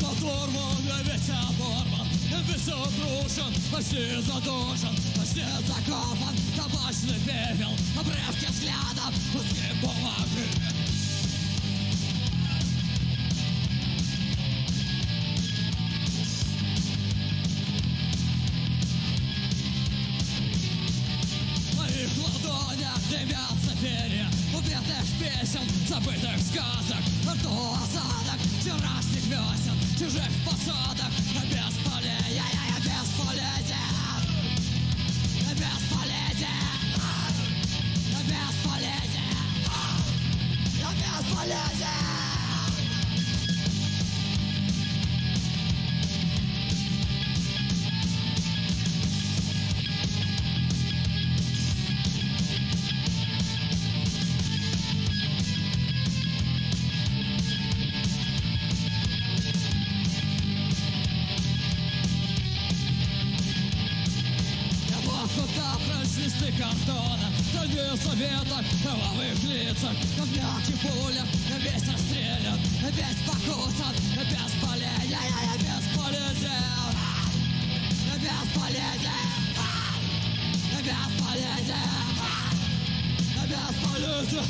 Оторван, весь оборван, весь обрушен, почти задушен, почти закопан. Табачный пепел, обрывки взглядов, куски бумаги. В моих ладонях дымятся перья убитых песен, забытых сказок, во рту осадок вчерашних весен, чужих посадок. Бесполезие, бесполезие, бесполезие, бесполезие, бесполезие. Листы картона, дорогие советок, кровавых лицах, камнях и пулях, весь расстрелян, весь покусан, бесполезие, бесполезие, бесполезие, бесполезие, бесполезие,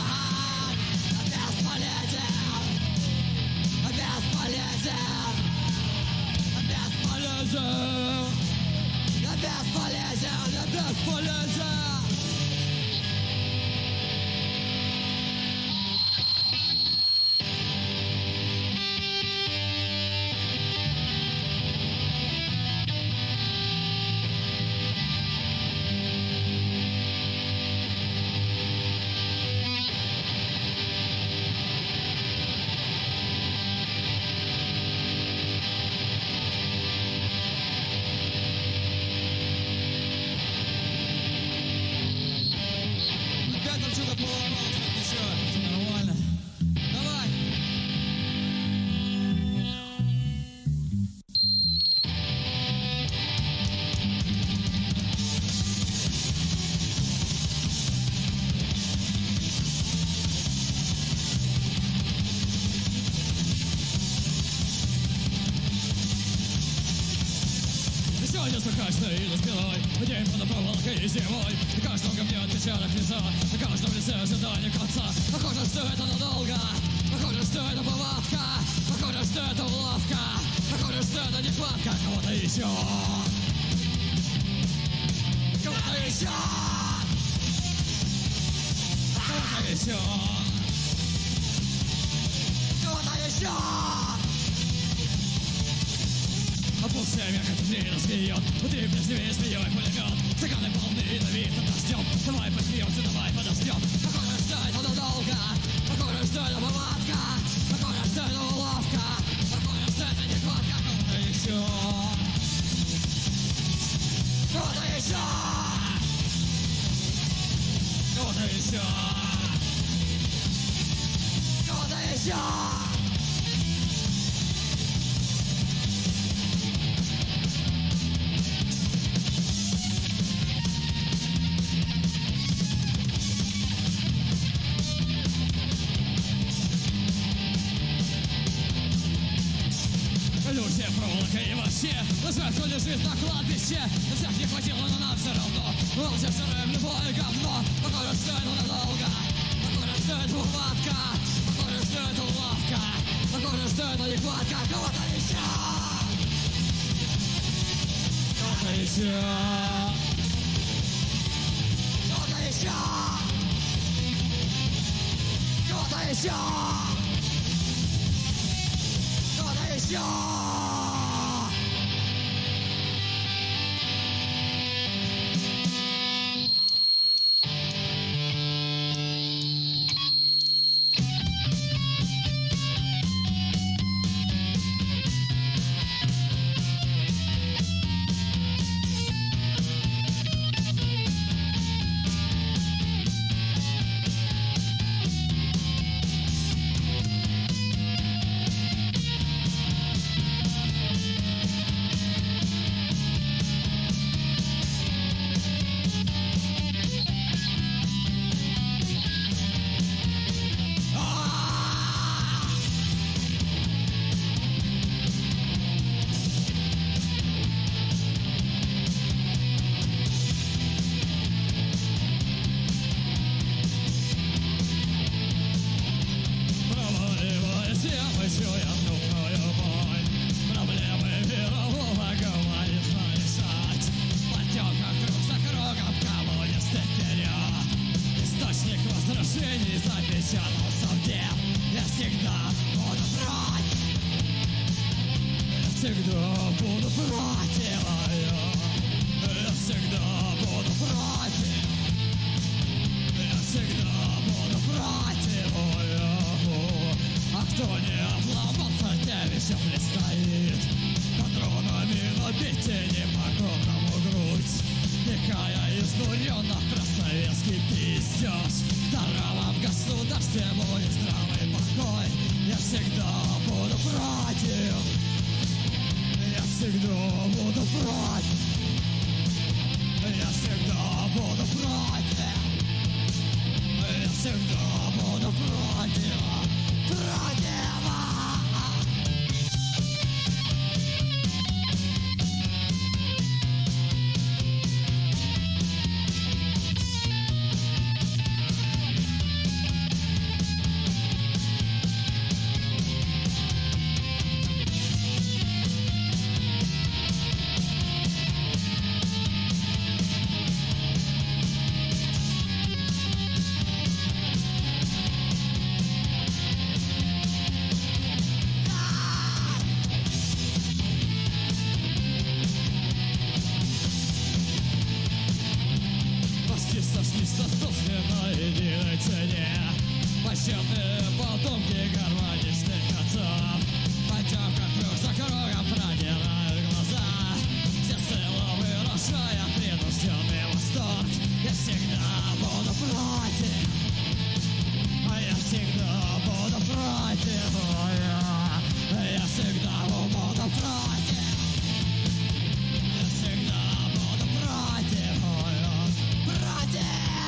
бесполезие, бесполезие. Бесполезен, бесполезен. Сегодня сухачный и спиной, день под проволокой и зимой. На каждом говне отпечаток лица, на каждом лице ожидание конца. Похоже, что это надолго, похоже, что это повадка, похоже, что это уловка, похоже, что это нехватка кого-то еще. Кого-то еще. Кого-то еще. Кого-то еще. Опусся мягко, ты рассмеет, внутри прежневее змеёй пулемет. Стаканы полны ядовитым дождем. Давай посмеемся, давай подождем. Похоже, что это надолго, похоже, что это повадка, похоже, что это уловка, похоже, что это нехватка кого-то еще. Кого-то еще. Кого-то еще. Кого-то еще. Иллюзия, проволока и вообще лжа, кто лежит на кладбище. На всех не хватило, но нам все равно. Молча сырым любое говно. Похоже, что это надолго, похоже, что это ухватка, похоже, что это уловка, похоже, что это нехватка кого-то еще. Кого-то еще. Кого-то еще. Кого-то еще. Кого-то еще. всегда буду против. Я всегда буду против. Я всегда буду против. А кто не обломался, тем еще предстоит патронами набить и не по-горному грудь. Никая изнуренно простоветский пиздеж. Здорово в государстве будет здравый покой. Я всегда буду против. Я всегда буду против. Я всегда буду против. Я всегда буду против. Против. Почетные потомки гармоничных отцов пойдем как круг за кругом, продирают глаза. Все силы выросшая, принужденный восторг. Я всегда буду против. Я всегда буду против. Я всегда буду против. Я всегда буду против. Против.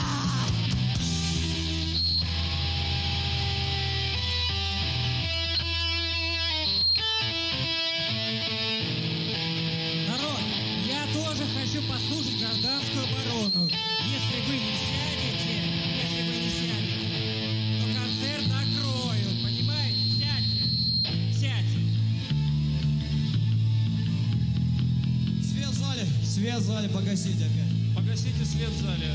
Хочу послушать гражданскую оборону. Если вы не сядете, то концерт закроют, понимаете? Сядьте. Свет в зале погасить опять. Погасите свет в зале.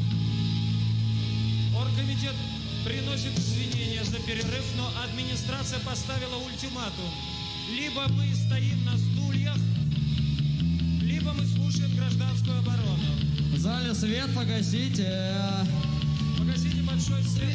Оргкомитет приносит извинения за перерыв, но администрация поставила ультиматум. Либо мы стоим на стульях, либо мы слушаем гражданскую оборону. В зале свет погасите. Погасите большой свет.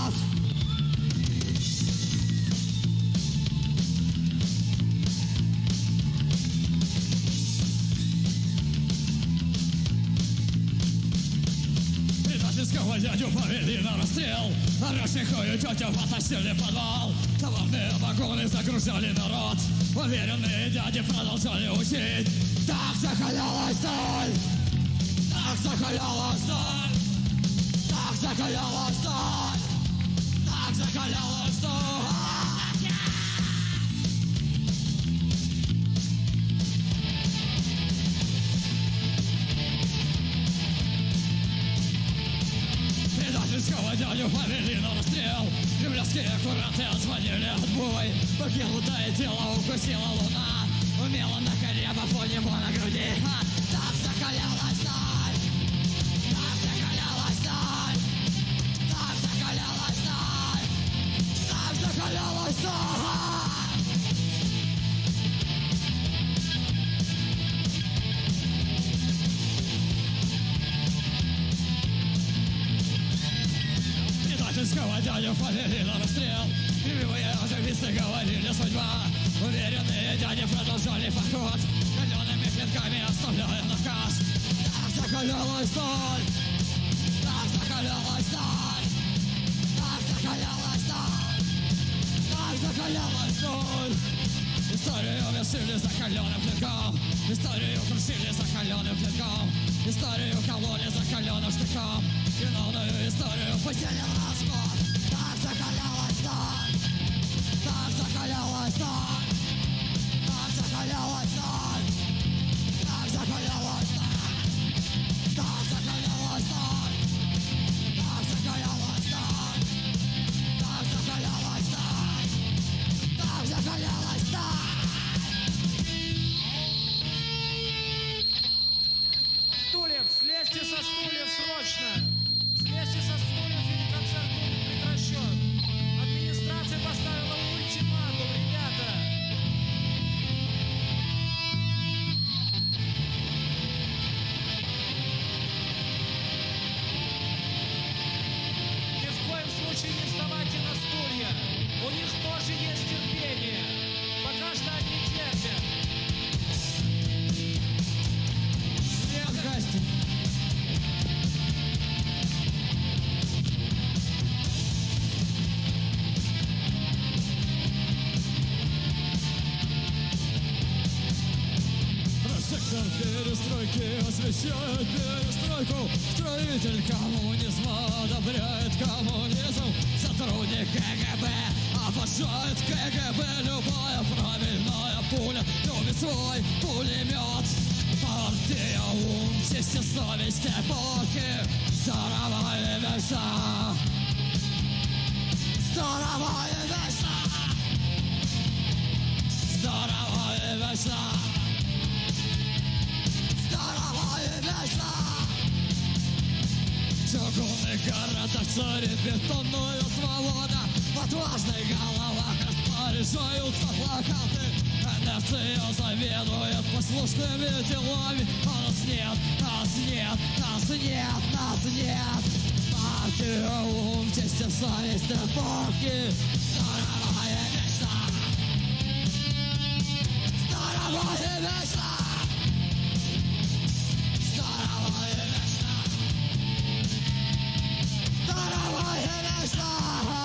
Предательского дядю повели на расстрел. Орешниковую тетю потащили в подвал. Товарные вагоны загружали народ. Уверенные дяди продолжали учить. Так закалялась сталь! Так закалялась сталь! Так закалялась сталь! Так закалялась сталь! Предательского дядю повели на расстрел. Кремлевские куранты отзвонили отбой. Покинутое тело укусила луна. Умело на коре, по небу на груди. Так закалялась сталь! Так закалялась сталь! Так закалялась сталь! Так закалялась сталь! Предательского дядю повели на расстрел. Кривые оживицы говорили судьба. Уверенные дяди продолжали поход. Калеными клинками оставляя наказ. Так закалялась сталь! Так закалялась сталь! Так закалялась сталь! Так закалялась сталь! Историю вершили закаленным клинком. Историю крушили закаленным клинком. Историю кололи закаленным штыком. Виновную историю пустили в расход. Так закалялась сталь! Так закалялась сталь! Так закалялась сталь! Так закалялась сталь! Так закалялась сталь! Так закалялась сталь! Так закалялась сталь! Так закалялась сталь! Стульев, слезьте со стульев срочно! Слезьте со стульев, или концерт будет прекращен. Администрация поставила ультиматум, ребята. терпите. У них тоже есть терпение. Пока что они терпят. Фантастика. Прожектор перестройки освещает перестройку. Строитель коммунизма одобряет коммунизм. Сотрудник КГБ обожает КГБ. Любая правильная пуля любит свой пулемет. Партия, ум, честь и совесть эпохи. Здорово и весело. Здорово и весело. Здорово и весело. Здорово и весело. В чугунных городах царит бетонная свобода. В отважных головах распоряжаются плакаты. Инерция заведует послушными делами. А нас нет, нас нет, нас нет, нас нет. Партия, ум, честь и совесть эпохи. Здорово и весело. Здорово и весело. Здорово и весело. Здорово и весело.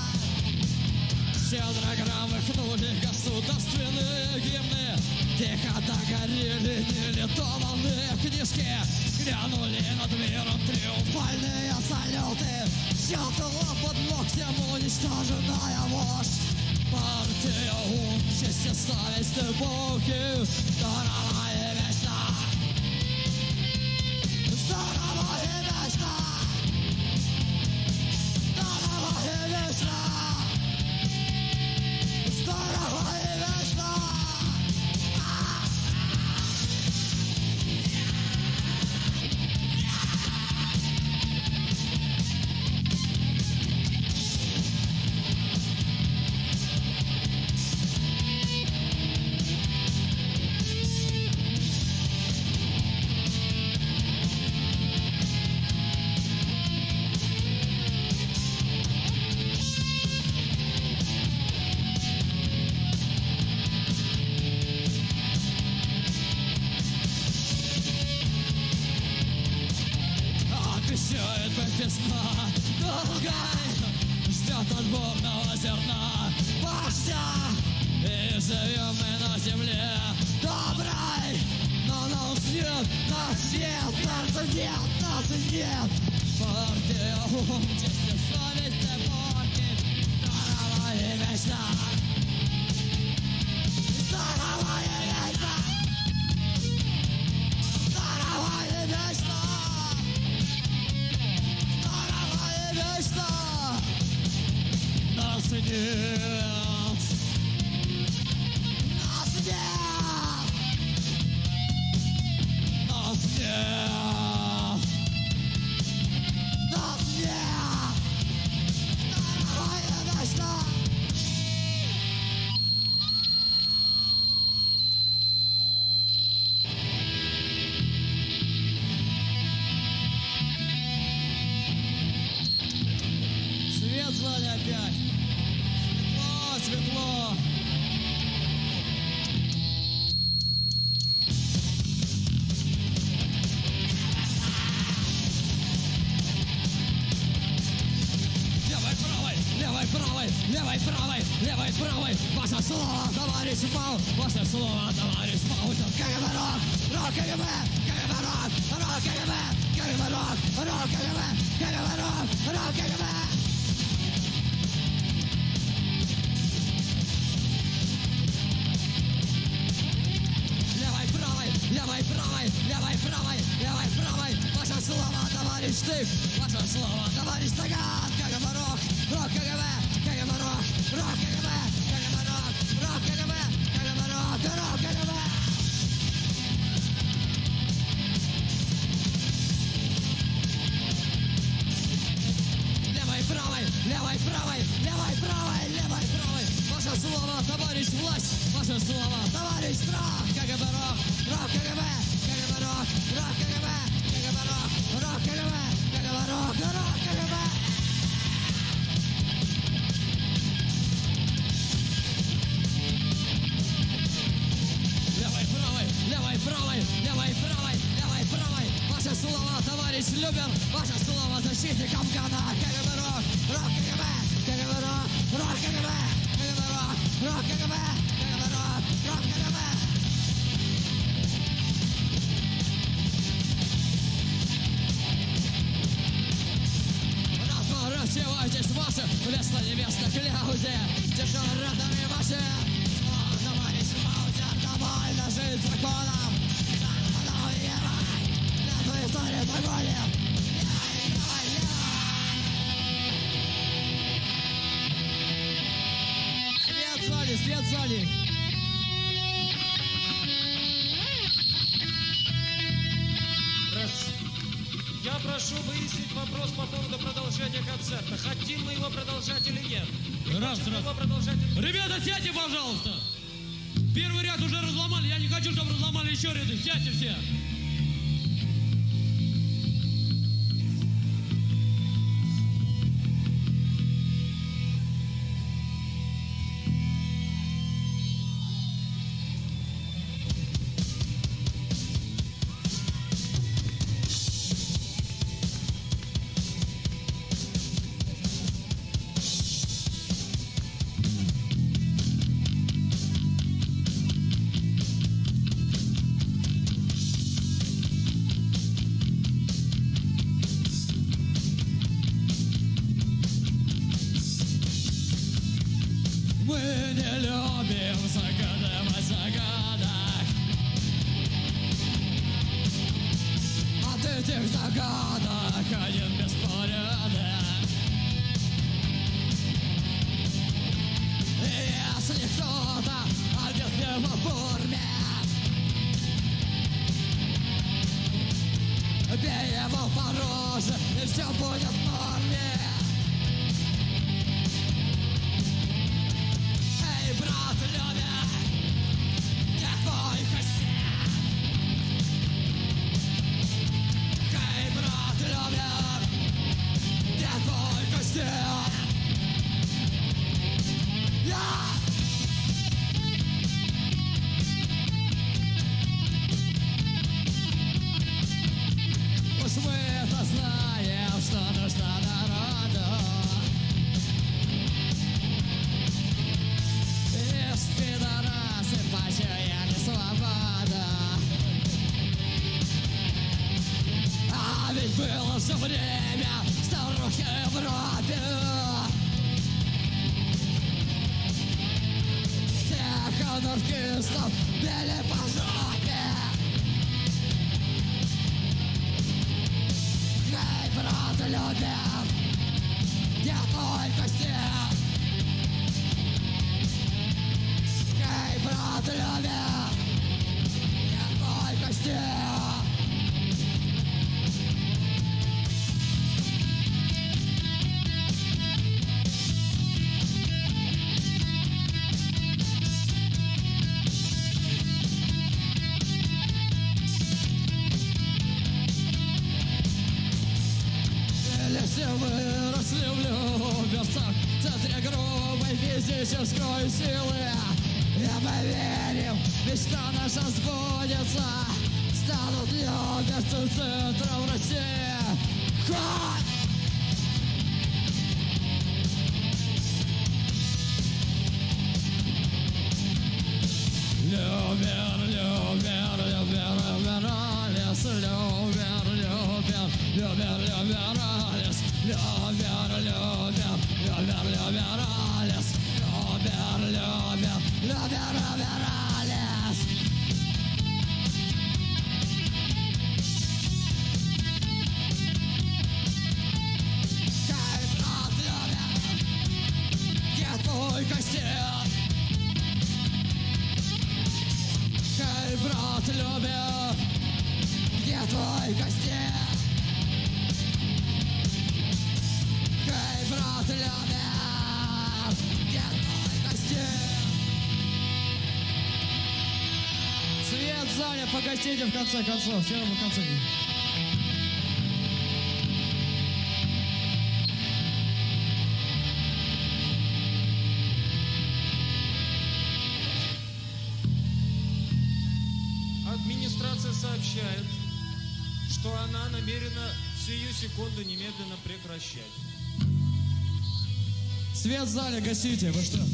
Щедро громыхнули государственные гимны. Тихо догорели нелитованные книжки. Грянули над миром триумфальные салюты. Щелкнула под ногтем уничтоженная ложь. Партия, ум, честь и совесть эпохи. Здорово и весело. Здорово и весело. Здорово и весело. Здорово и весело. Обещает быть весна долгой. Ждет отборного зерна вождя. И живем мы на земле доброй. Но нас нет, нас нет, нас нет, нас нет. Партия, ум, честь и совесть эпохи. Здорово и вечно. Здорово и вечно. Здорово и вечно. Здорово и вечно. Нас нет. Нас нет. Нас нет. Нас нет. Здорово и вечно. Светло опять. Светло, светло. Левой, правой, левой, правой, левой, правой, левой, правой. Ваше слово, товарищ Мау. Ваше слово, товарищ Мау. КГБ рок, рок КГБ, КГБ рок, рок КГБ, КГБ рок, рок КГБ, КГБ рок, рок КГБ. Левой, правой, левой, правой, левой, правой, левой, правой. Ваше слово, товарищ Тык. Ваше слово, товарищ Таган. КГБ рок, рок КГБ, КГБ рок, рок КГБ, КГБ рок, рок КГБ, КГБ рок, рок КГБ. Левой, правой, левой, правой, левой, правой, левой, правой. Ваше слово, товарищ власть. Ваше слово, товарищ страх. КГБ рок, рок КГБ, КГБ рок, рок КГБ, КГБ рок, рок КГБ, КГБ рок, рок КГБ. товарищ Любер, ваше слово защитником гана. КГБ рок, рок КГБ, КГБ рок, рок КГБ, КГБ рок, рок КГБ, КГБ рок, рок КГБ. Распоряжайтесь ваши вместо небесных кляузе. Тяжелые рядами ваши. Товарищ Маузер, довольно жить законом. Для твоей истории погони. Свет в зале, свет в зале. Я прошу выяснить вопрос по поводу продолжения концерта. Хотим мы его продолжать или нет? Раз. Его продолжать или нет? Ребята, сядьте, пожалуйста. Первый ряд уже разломали. Я не хочу, чтобы разломали еще ряды. Сядьте все. Мы не любим загадывать загадок. От этих загадок один беспорядок. И если кто-то одет не в форме, бей его по роже, и все будет в норме. Брат любит, где твой костяк? Эй, брат любит, где твой костяк? Уж мы это знаем, что нужно народу. Пидорасы почуяли свободу. А ведь было же время старухи в Европе. Всех анархистов били по жопе. Эй, брат, любим, где твой костяк? Эй, брат, любим, где твой костяк? Если выросли в Люберцах, в центре грубой физической силы, и мы верим, мечта наша сбудется, станут люберцы центром России. Хоть! Любер, любер, любер, любералис, любер, любер, любер, любералис, любер, любер, любер, любералис, любер, любер, любер, любералис. Эй, брат, любер, где твой костяк? Эй, брат, любер, где твой костяк? Эй, брат, любер, где твой костяк? Свет в зале, погостите в конце концов, все равно в конце. Администрация сообщает, что она намерена сию секунду немедленно прекращать. Свет в зале гасите, вы что?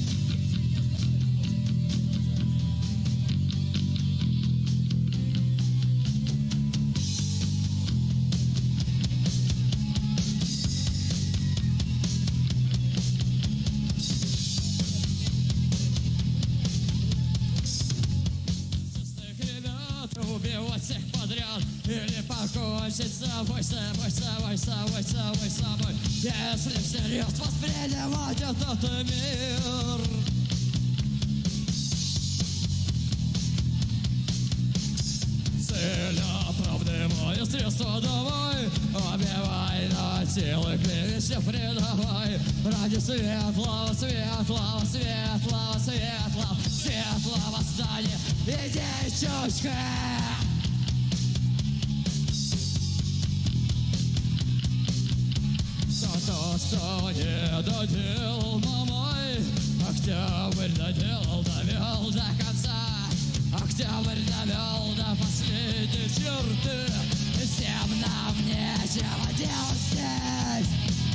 Убивать всех подряд или покончить с собой, собой. Если всерьез воспринимать этот мир, цель оправдывая средства давай, убивай на силы клевеща предавай. Ради светлого восстания иди чучка. То, что не доделал мамой, октябрь доделал, довел до конца. Октябрь довел до последней черты. Всем нам нечего делать здесь.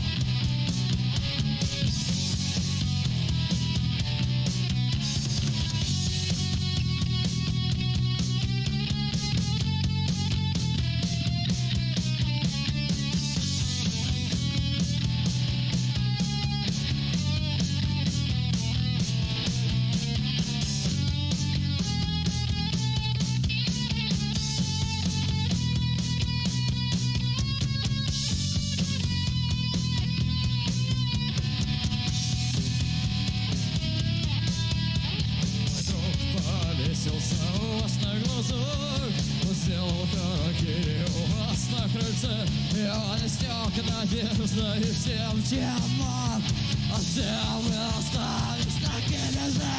У вас на глазах, сделал харакири у вас на крыльце, и он истек надежда и всем, чем мог, а всем вы остались такими же,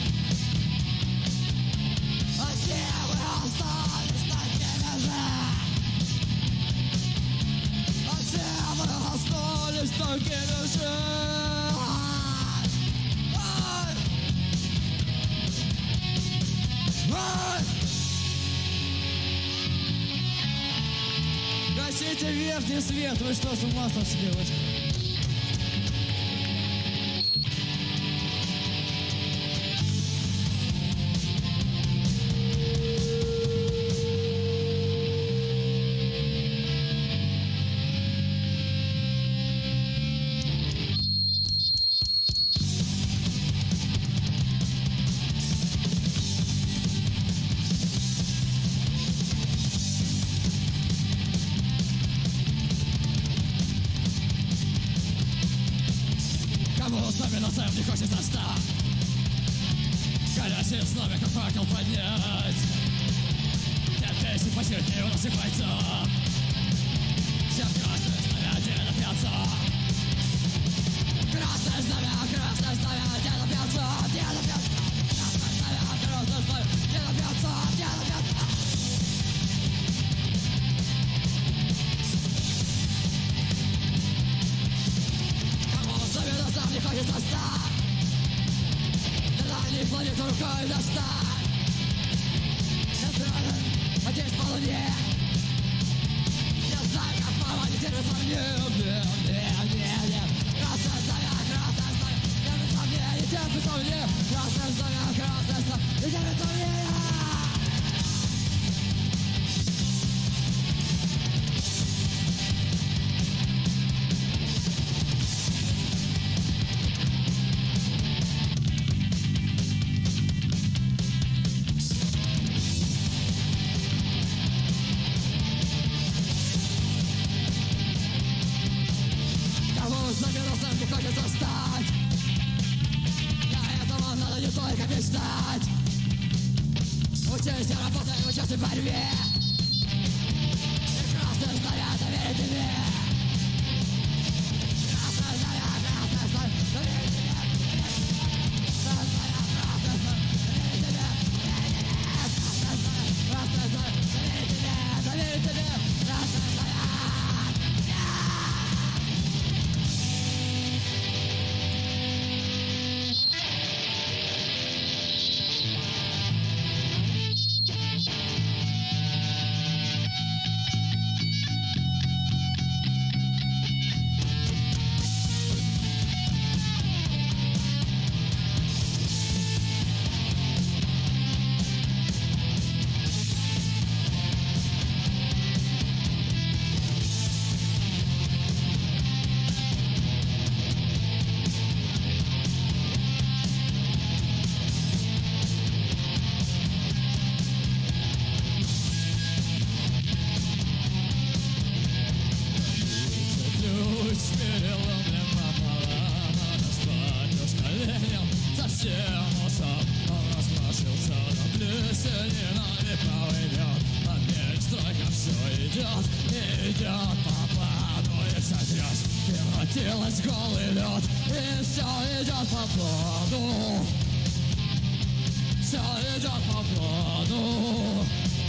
а всем вы остались такими же, а всем вы остались такими же. Гасите верхний свет, вы что, с ума сошли? Особенно сам не хочется встать, горячее знамя, как факел поднять. Терпеть и почерти у нас и бойцов, всем красное знамя, деда пьяца. Красное знамя, деда пьяца, деда пьяца. Красное знамя, деда пьяца, деда пьяца. Особенно сам не хочется встать, на дальней планете рукой достать. Централен, одеть по луне, я знаю, как мама не терпит сомнений. Красное знамя, терпит сомнений, не терпит сомнений. Красное знамя, не терпит сомнений. Не хочется встать, для этого надо не только мечтать. Учись и работай в участной борьбе, и красное знамя доверит тебе. Красное знамя доверит тебе. Красное знамя доверит тебе. Красное знамя доверит тебе. Красное знамя. идет, идет по плану и сотрет. Превратилась в голый лед, и все идет по плану. Все идет по плану.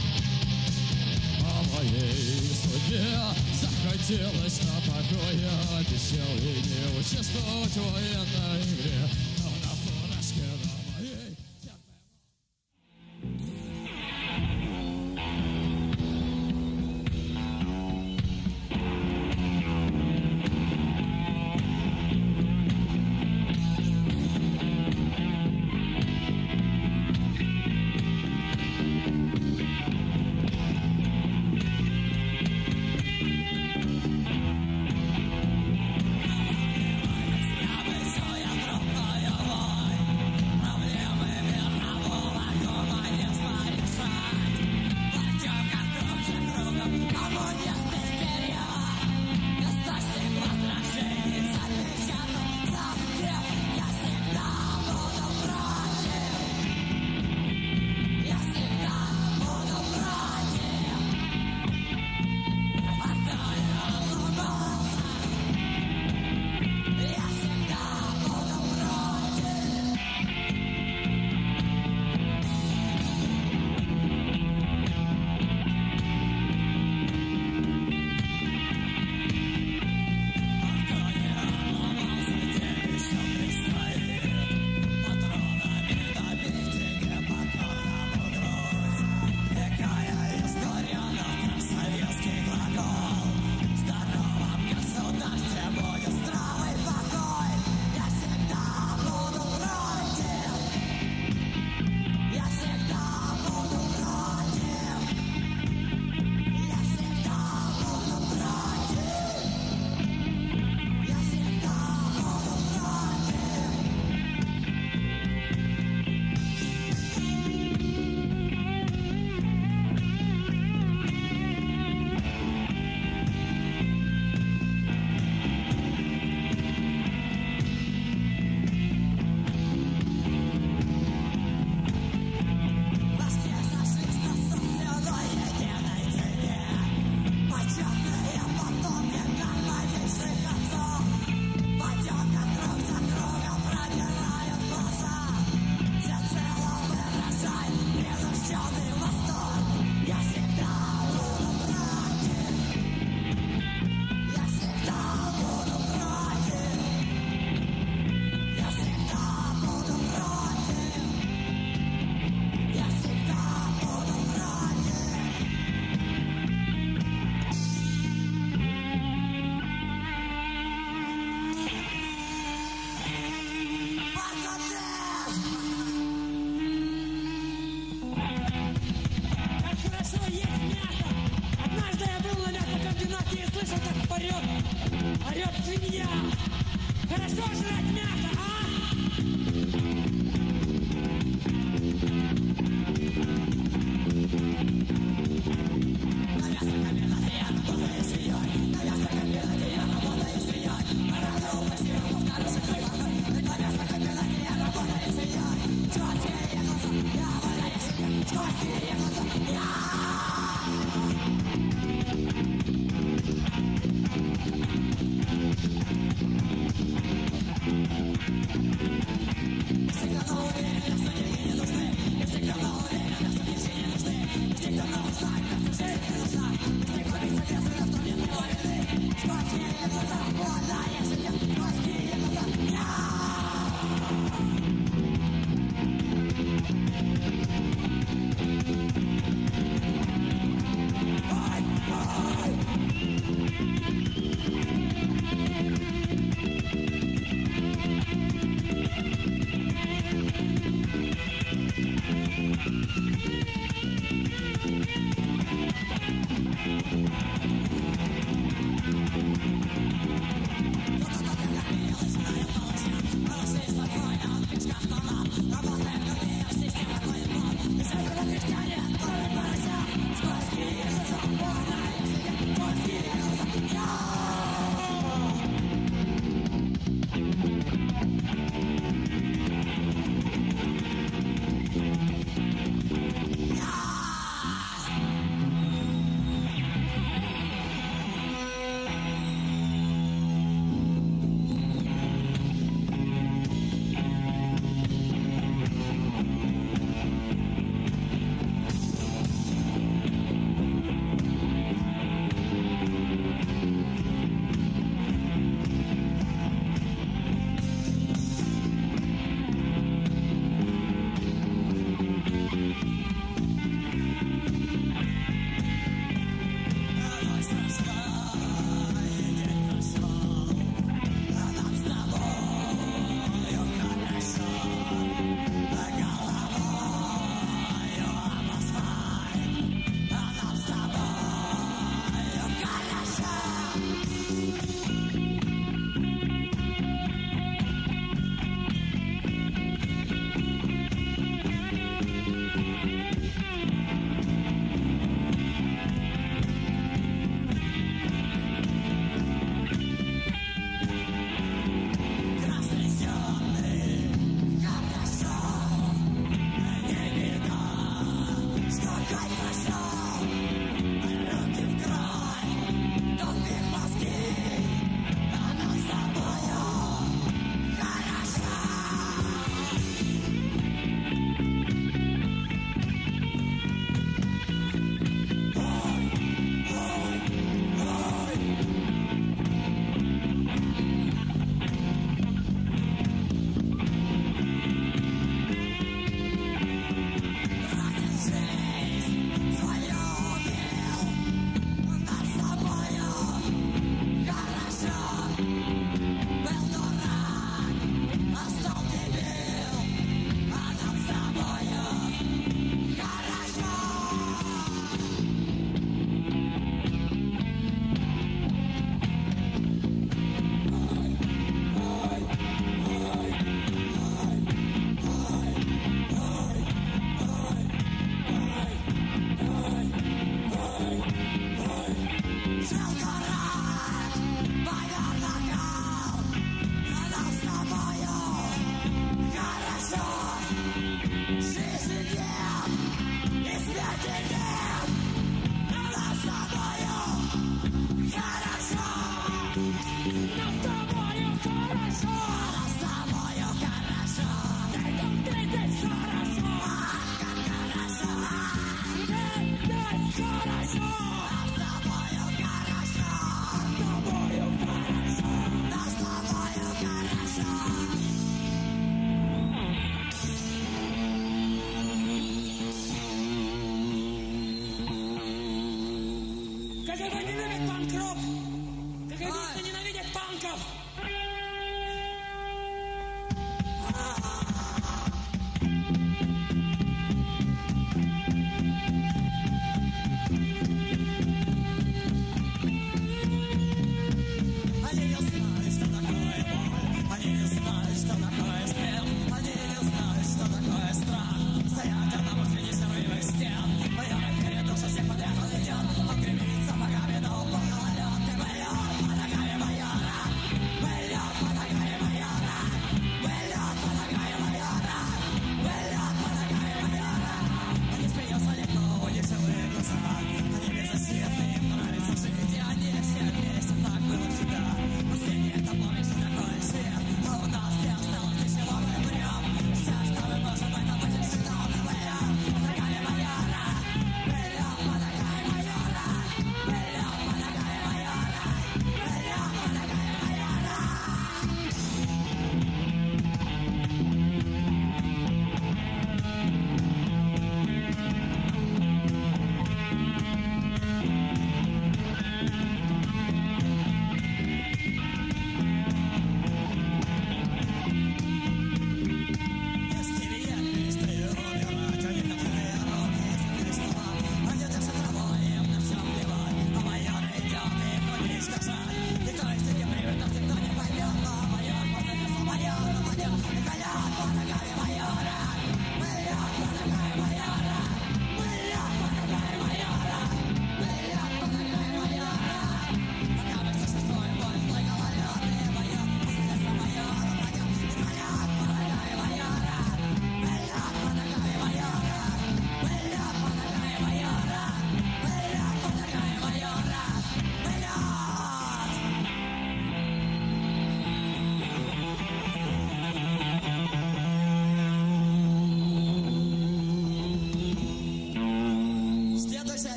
О моей судьбе захотелось на покое. Обещал и не участвовать в военной игре. Но на фуражке на моей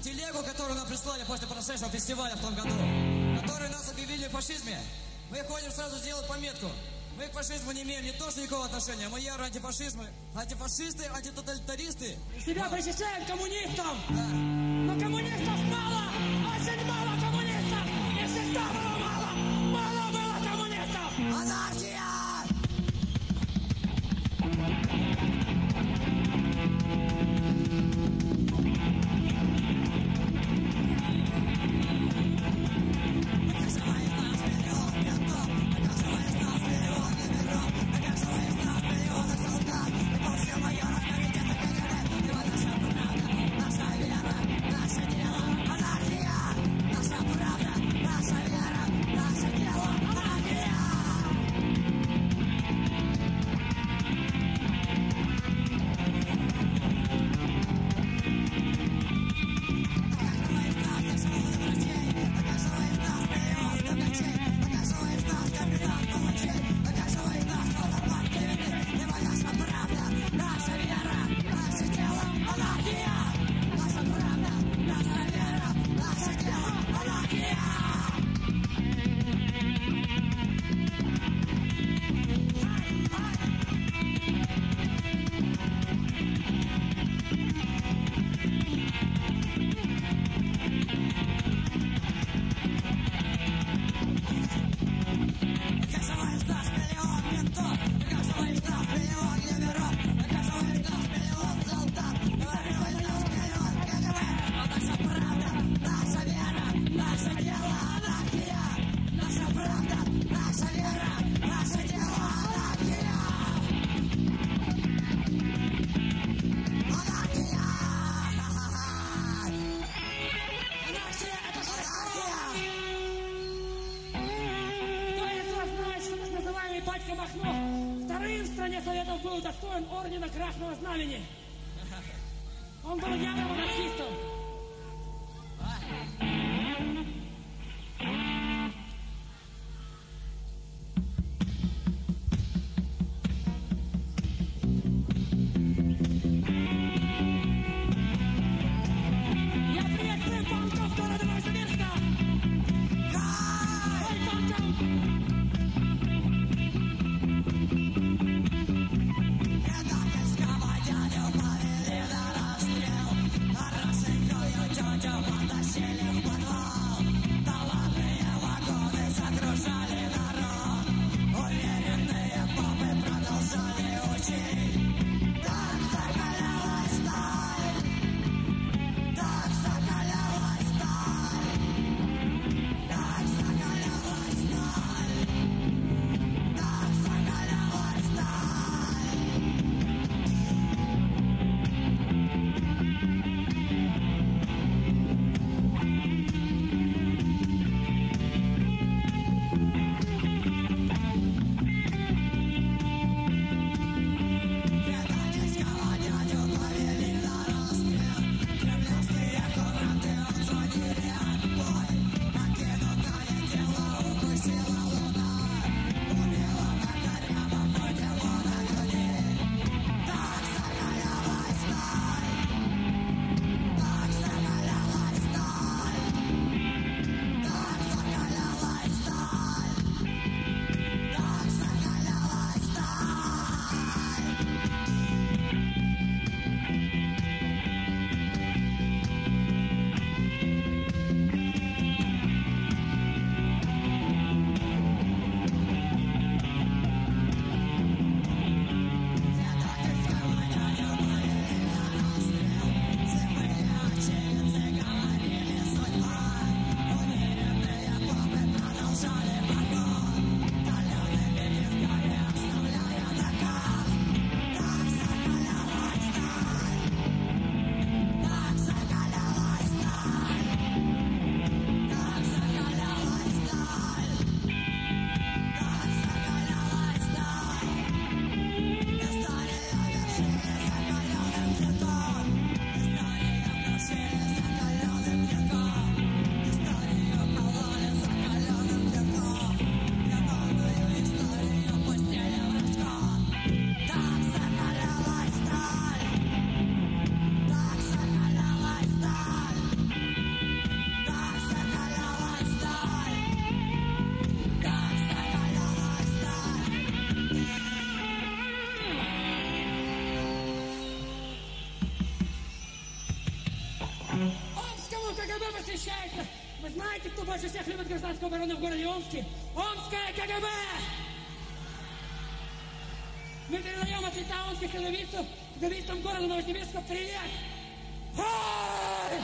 телегу, которую нам прислали после прошедшего фестиваля в том году, которые нас объявили в фашизме. Мы ходим сразу сделать пометку. Мы к фашизму не имеем ни то, что никакого отношения. Мы явно антифашисты, антитоталитаристы. Себя причисляем к коммунистам. Да. Но коммунистов мало, очень мало коммунистов. И всегда было мало, мало было коммунистов. Анархия! Батька Махно вторым в стране Советов был удостоен ордена Красного Знамени. Он был явным анархистом. Я приветствую панков города Новосибирска! Ой, панков! Дядю повели на расстрел, а Росенко запрещается. Вы знаете, кто больше всех любит гражданскую оборону в городе Омске? Омская КГБ! Мы передаем от лица омских КГБистам города Новосибирска привет! Хай!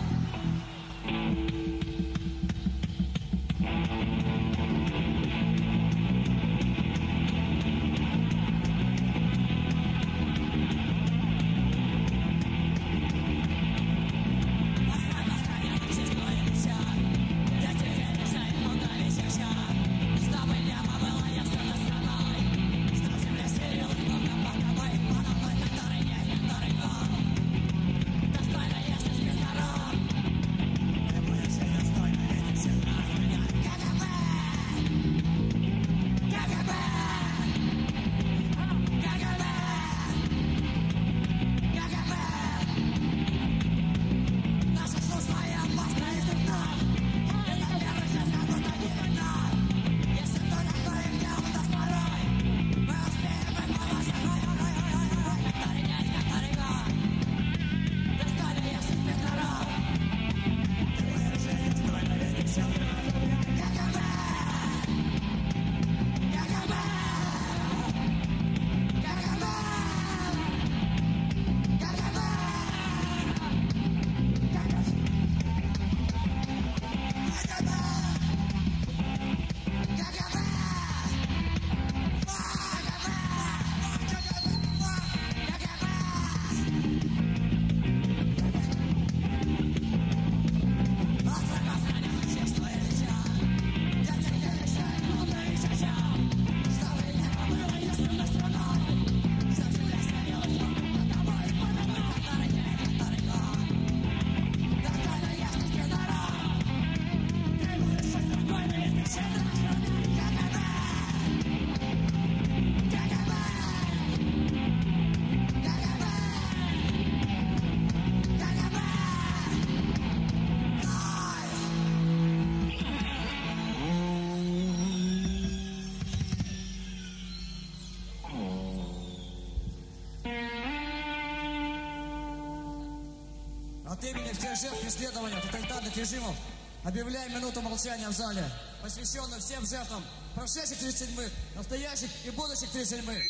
От имени всех жертв преследования тоталитарных режимов объявляем минуту молчания в зале, посвященную всем жертвам прошедших 37-х, настоящих и будущих 37-х.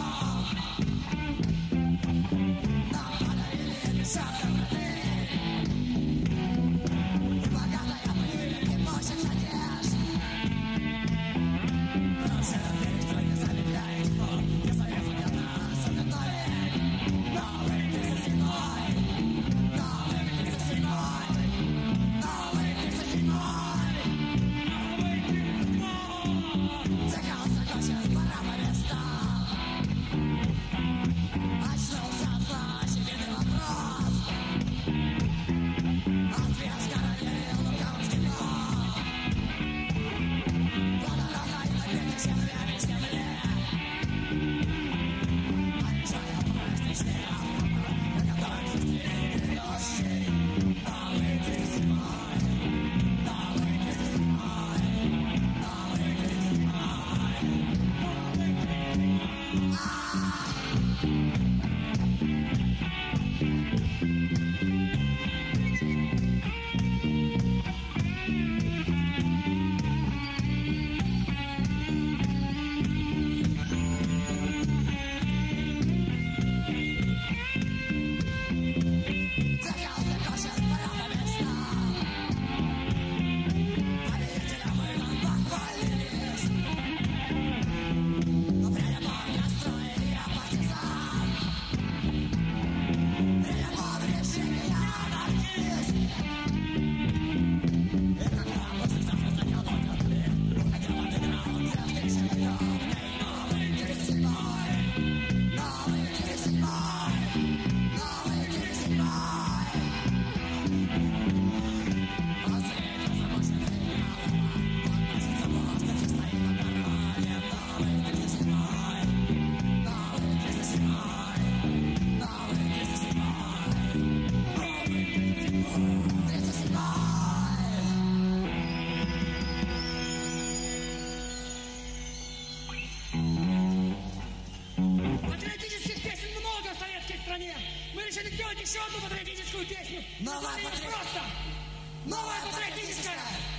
Something еще одну патриотическую песню. Новая Название просто. Новая патриотическая.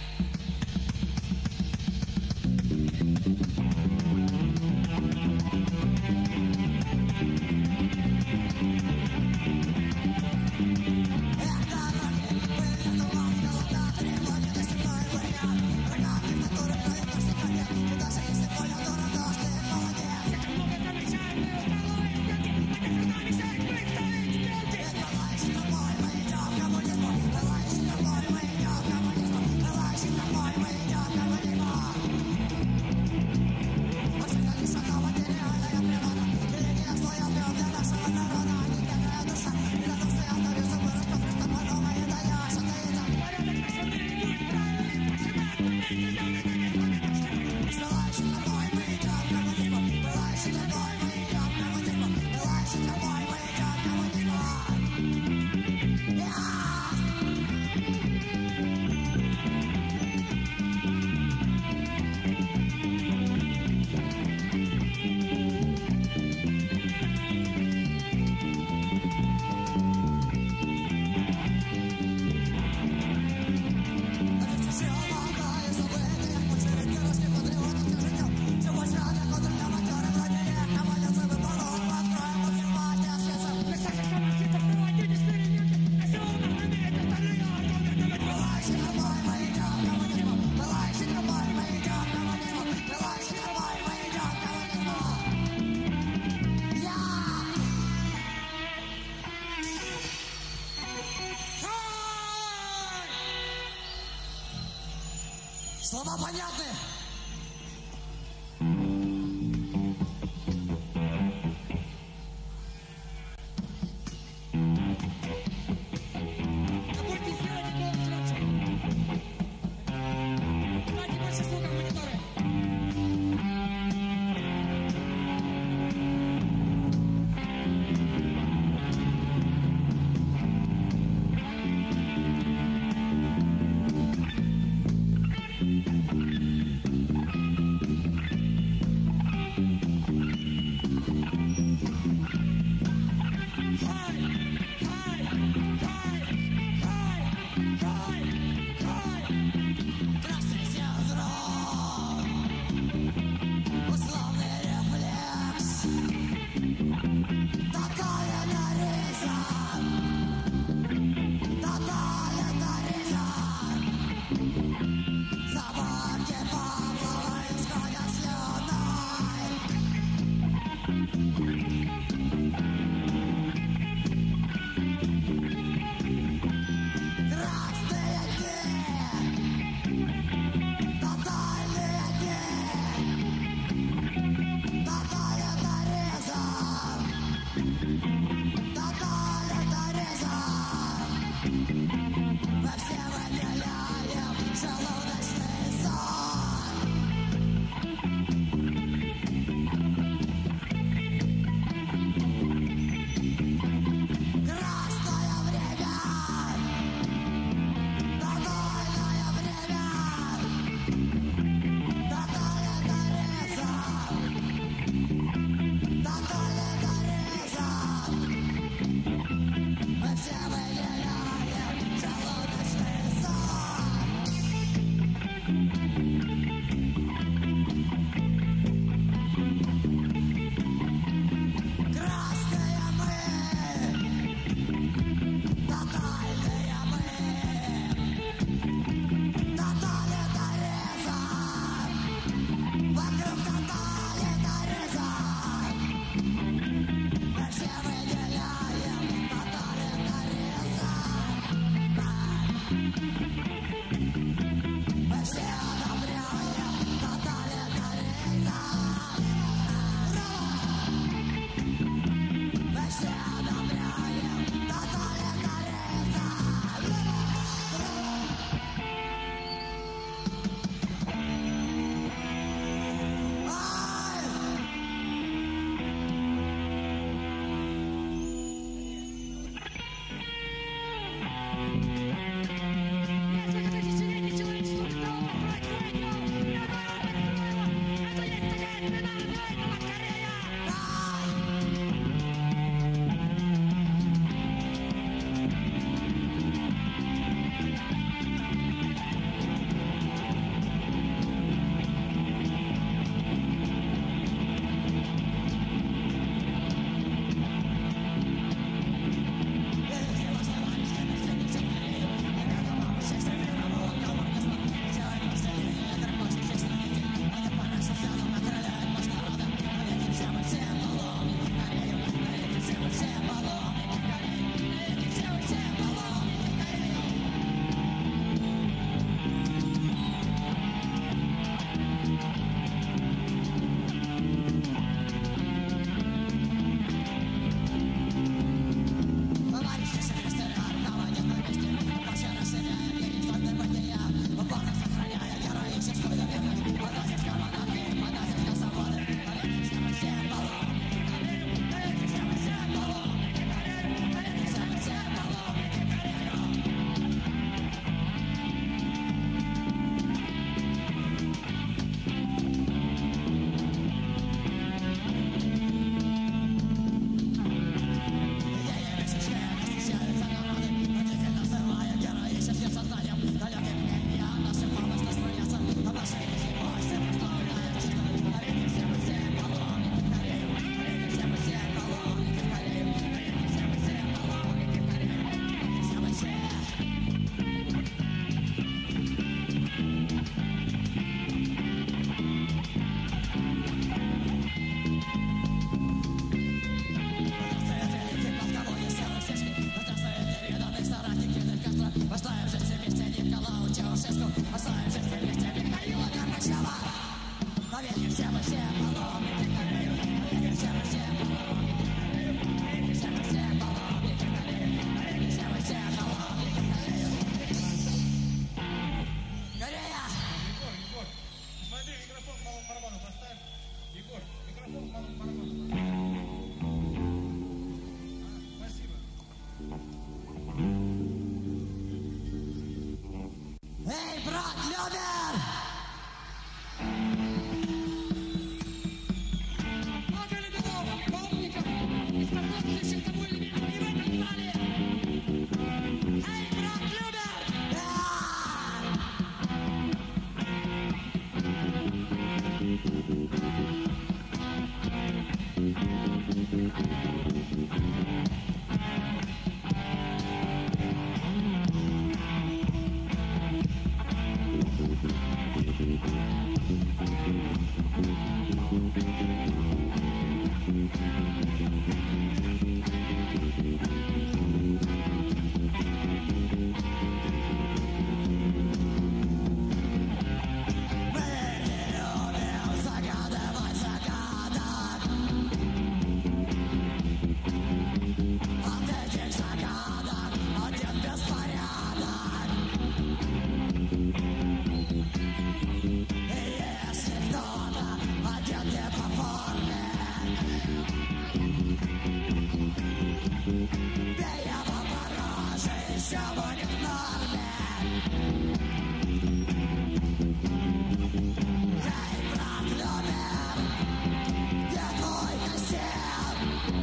Слова понятны? Будьте сделайте голос громче. Дайте больше звука в мониторы. Красный синдром, условный рефлекс, тоталитаризм, собаки Павлова исходят слюной. Красные дни, тотальные дни, тоталитаризм, мы все выделяем желудочный сон. Красное время, тотальное время, тоталитаризм,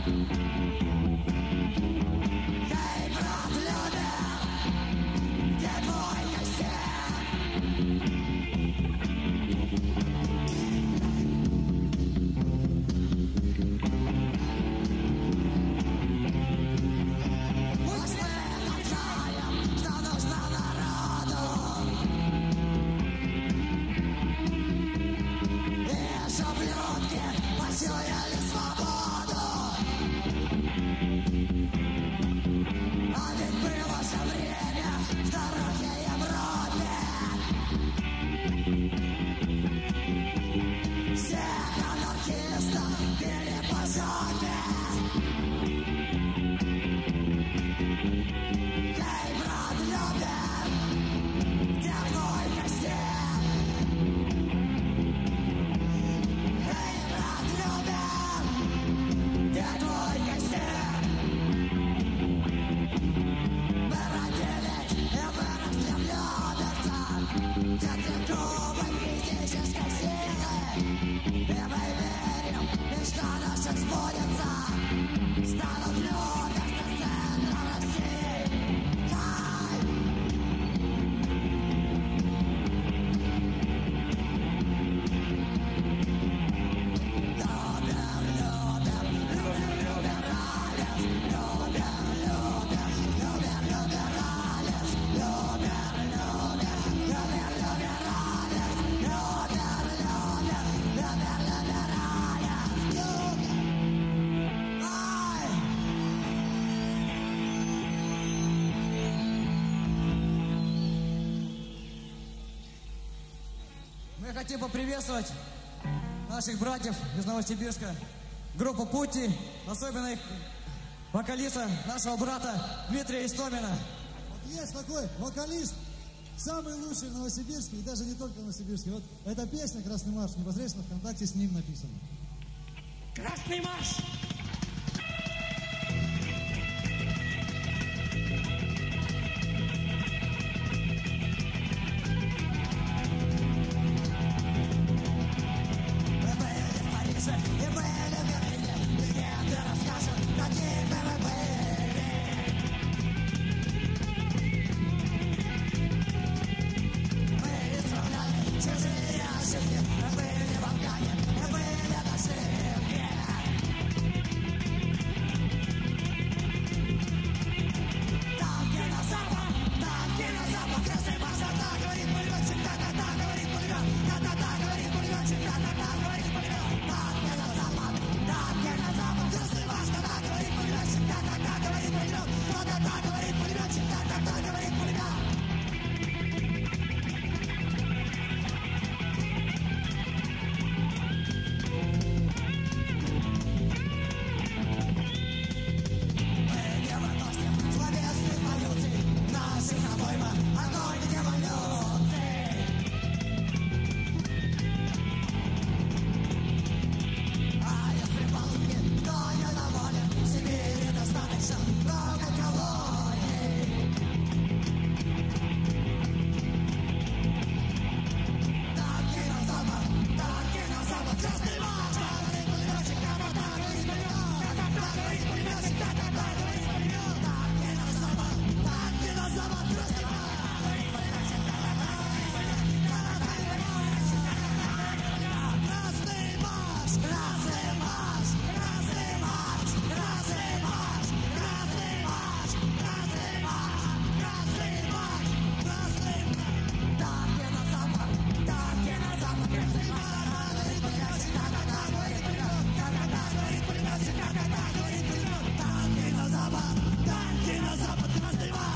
Эй, брат, любим, где твой костяк? Пусть мы знаем, что нужно народу, и ублюдки посеяли свободу. А ведь было же время в дороге Европе. Всех анархистов били по жопе. Эй, брат, любим, где твой костяк? Эй, брат, любим, где твой костяк? Мы родились и выросли в Люберцах, в центре грубой физической силы. И мы верим, мечта наша сбудется. Станут Люберцы центром России. Ай! Мы хотим поприветствовать наших братьев из Новосибирска, группу Пути, особенно их вокалиста, нашего брата Дмитрия Истомина. Вот есть такой вокалист, самый лучший в Новосибирске, и даже не только в Новосибирске. Вот эта песня «Красный марш» непосредственно ВКонтакте с ним написана. Красный марш! Мы были в Париже и были в Берлине, легенды расскажут, какими мы были. Мы исправляли чужие ошибки, мы были в Афгане, мы были на ошибке. Танки на запад, красный марш, да-да, говорит пулеметчик, да-да-да, говорит пулемет, да-да-да, говорит пулеметчик, да-да-да, говорит пулемет. Танки на запад, красный марш, да-да, говорит пулеметчик, да-да-да, говорит пулемет, да-да-да, говорит пулеметчик, да-да-да, говорит пулемет. Мы не выносим словесных полюций, наших обойма огонь революции. А если полки, то я доволен, в Сибири достаточно много колоний. Танки на запад, красный марш, говорит пулеметчик, да-да-да, говорит пулемет, да-да-да, говорит пулеметчик, да-да-да, говорит пулемет. Танки на запад, красный марш, говорит пулеметчик, да-да-да, говорит пулемет, да-да-да, говорит пулеметчик, да-да-да, красный марш, красный марш, красный марш, красный марш, красный марш, красный марш, красный марш, красный марш. Танки на запад, красный марш, говорит пулеметчик, да-да-да, говорит пулемет, да-да-да, говорит пулеметчик, да-да-да, говорит пулемет. Танки на запад, красный марш.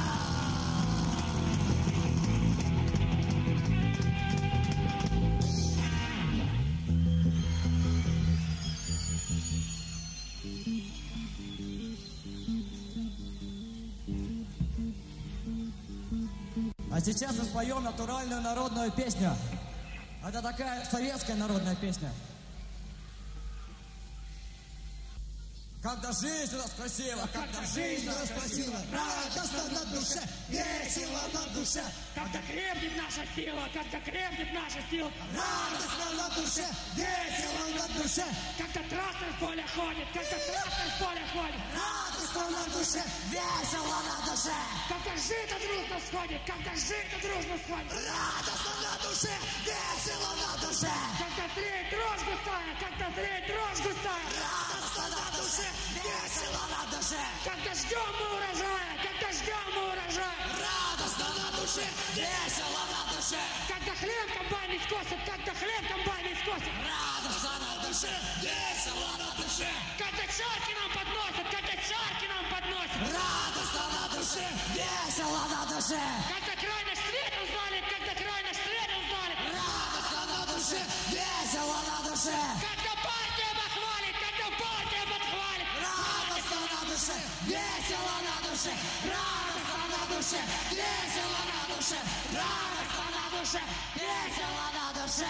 А сейчас мы споем натуральную народную песню. Это такая советская народная песня. Когда жизнь у нас красива, когда жизнь у нас красива, радостно на душе, весело на душе. Когда крепнет наша сила, когда крепнет наша сила. Радостно на душе, весело на душе. Когда трактор в поле ходит, когда трактор в поле ходит. Радостно на душе, весело на душе. Когда жито дружно сходит, когда жито дружно сходит. Радостно на душе, весело на душе. Когда зреет дрожь густая, когда зреет дрожь густая. Радостно на душе, весело на душе. Когда ждем мы урожая, когда ждем мы урожая. Радостно на душе, весело на душе. Когда хлеб комбайны скосит, когда хлеб комбайны скосит. Радостно на душе, весело на душе. Когда чарки нам подносят, когда чарки нам подносят. Радостно на душе, весело на душе. Когда край наш свет узнали, когда край наш свет узнали. Радостно на душе, весело на душе. Когда партия похвалит, когда партия подхвалит. Радостно на душе, весело на душе. Радостно на душе, весело на душе. Радостно на душе, весело на душе.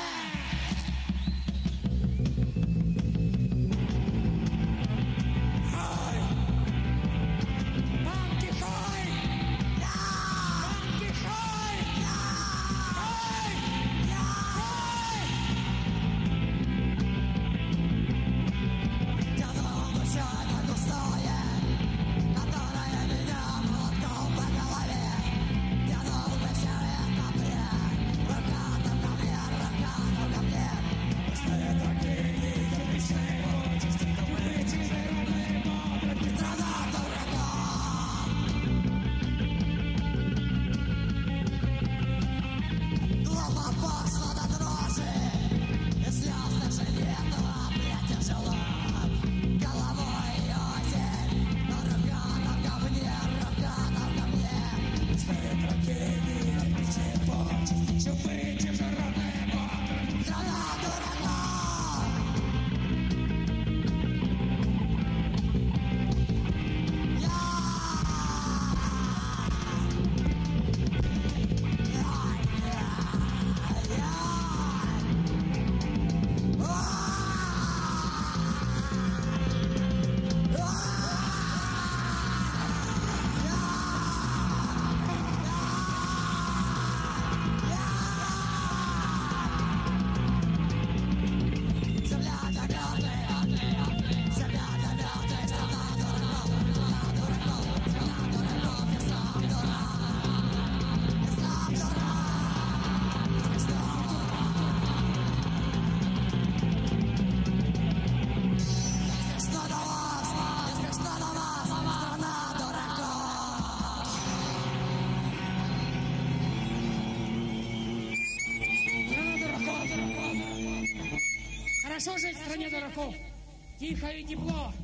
Хорошо жить в стране дураков. Тихо и тепло.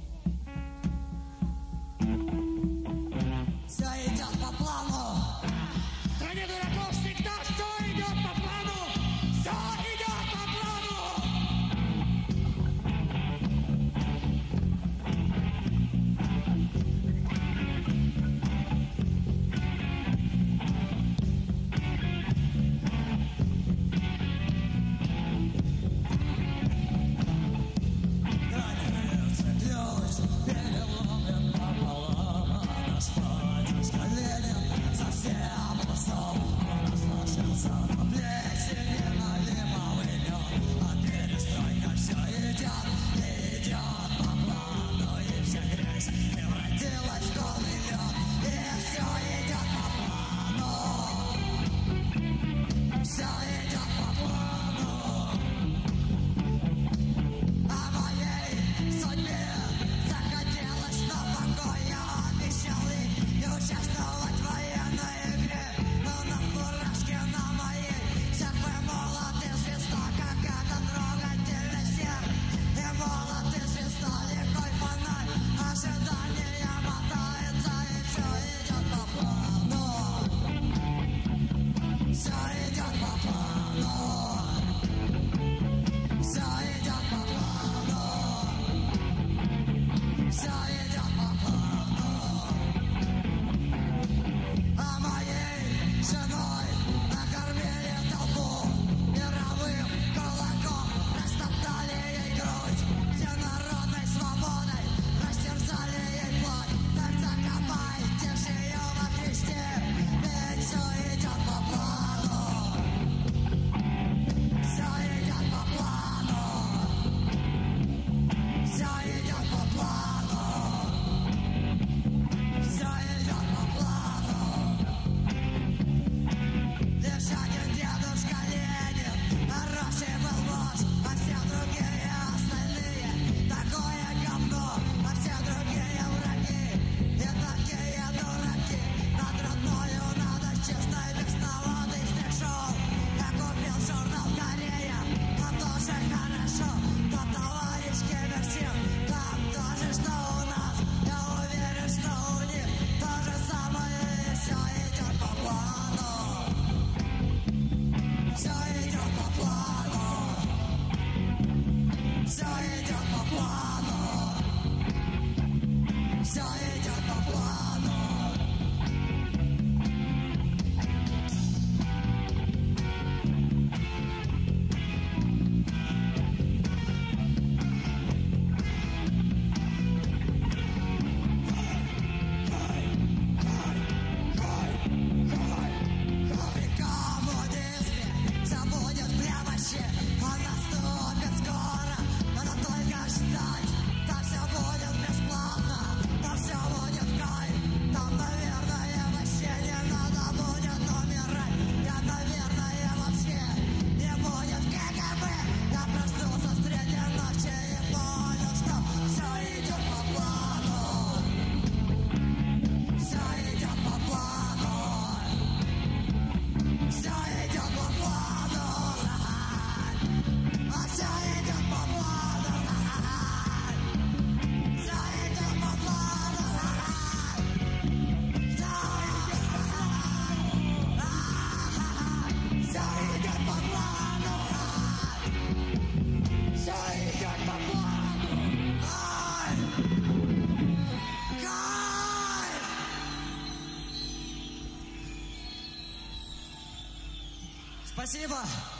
Все идет по плану. В стране дураков всегда все идет по плану. Все идет по плану. Лед Спасибо.